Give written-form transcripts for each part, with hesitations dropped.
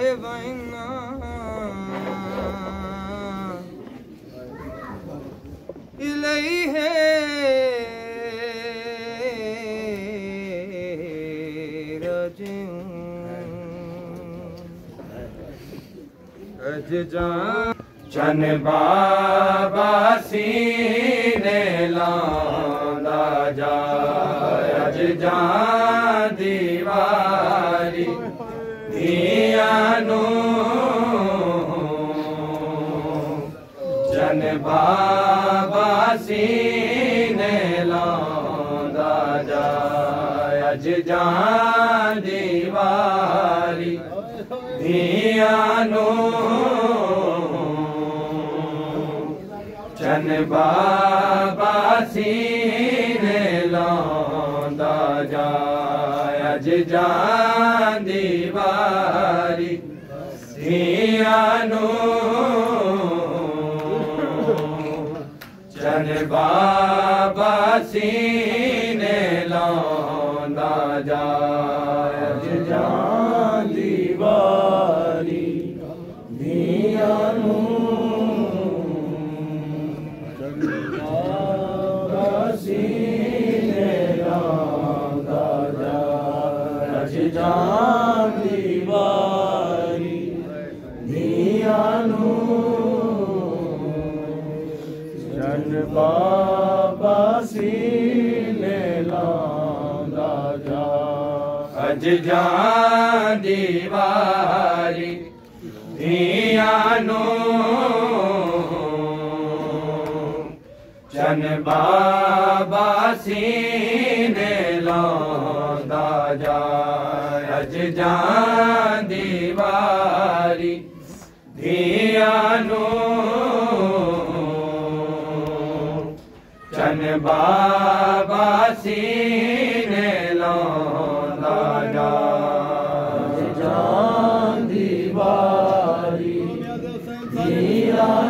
वैना इलैहि राजिऊं चन बाबा सीने लांदा जा अज जां दीवारी धियां नूं चन बाबा सीने लांदा जा अज जां दीवारी धियां नूं चन बाबा सीने लांदा जा अज जां दीवारी धियां नूं चन बाबा सीने लांदा जा अज जां दीवारी धियां नूं जां दीवारी धियां नूं चन बाबा सीने लांदा जा अज जां दीवारी धियां नूं चन बाबा सीने लांदा जा अज जां दीवारी धियां नूं चन बाबा सीने लांदा जा अज जां दीवारी धियां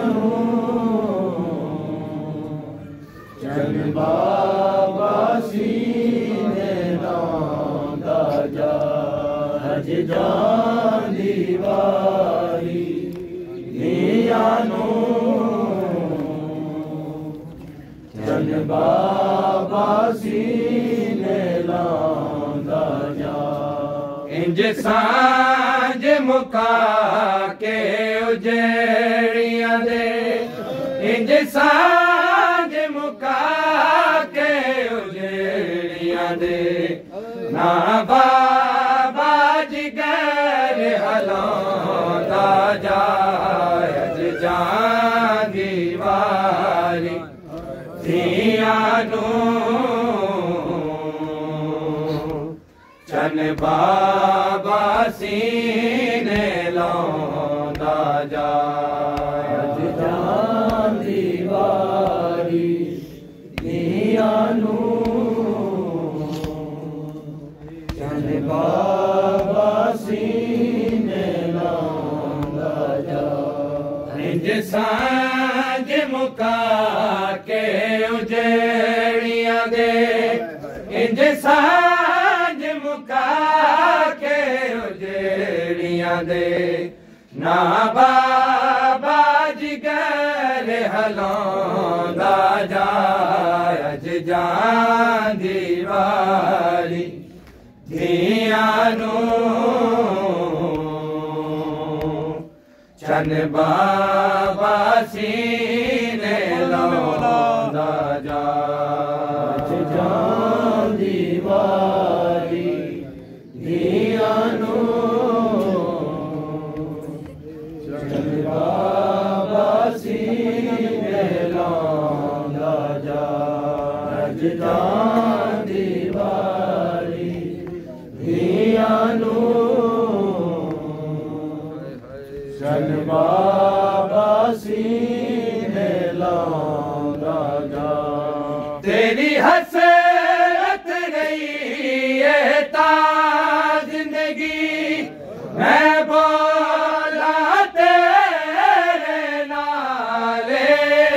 नूं चन बाबा सीने लांदा जा अज जां दीवारी धियां नूं चन बाबा सीने लांदा जा इंज सांझ मुका के उजेड़ियां दे इंज सांझ मुका के उजेड़ियां दे ना बाबा जिगर हलांदा जा अज जां दीवारी धियां नूं चन बाबा सीने लांदा जा अज जां दीवारी धियां नूं चन बाबा सीने लांदा जा इंज सांझ मुका के उजेड़ियां दे इंज सांझ मुका के उजेड़ियां दे ना बाबा जिगर हलांदा जा अज जां दीवारी धियां नूं चन बाबा सीने लांदा जा अज जां दीवारी धियां नूं चन बाबा सीने लांदा जा अज जां दीवारी धियां नूं चन बाबा सीने लांदा जा तेरी हसरत रही है ता जिंदगी मैं बोला तेरे नाले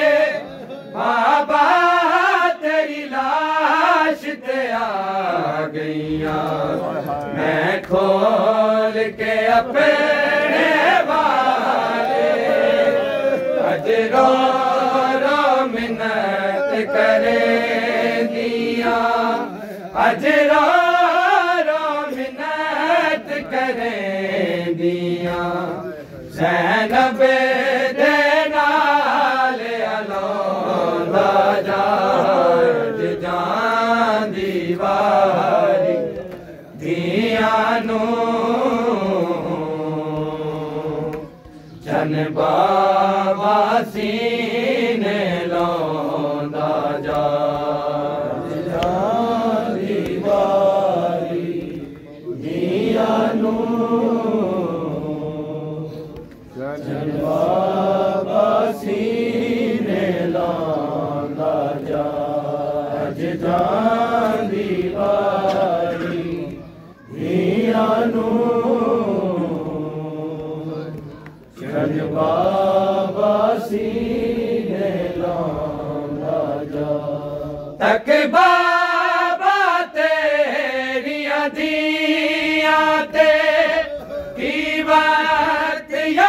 बाबा तेरी लाश ते आ गईया मैं खोल के अपने वाले अज रो रो मिन्नत करे दिया अज रो रो मिन्नत करे दिया ज़ैनब दे नाल अलौंदा जाज जांदी वारी दिया नू जन बाबा सीने लौंदा जाज जांदी वारी दिया नू जन बाबा सीने लौंदा जाज जांदी वारी दिया नू जन बाबा सीने लौंदा जाज तक बाबा तेरिया दिया ते की बात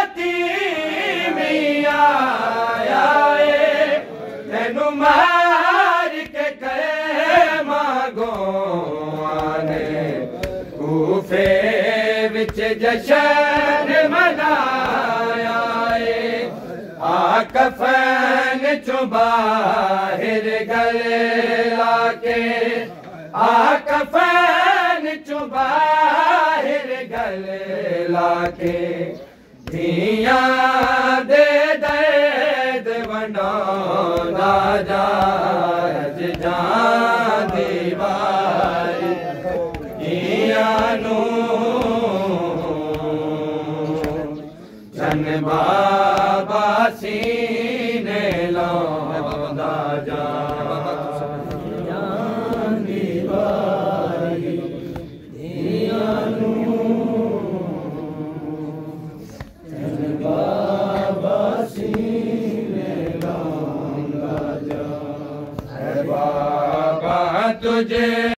यतीमिया आए तेनू मार के करे मागो आने कूफे विच जशन मनाया आ कफन चो बाहर गले लाके आ कफन चो बाहर गले लाके दिया दे दर्द वंडौंदा जाज जांदी वारी दिया नू जन बाबा सीने लौंदा जांदी वारी दिया नू जन बाबा सीने लौंदा जांदी बाबा तुझे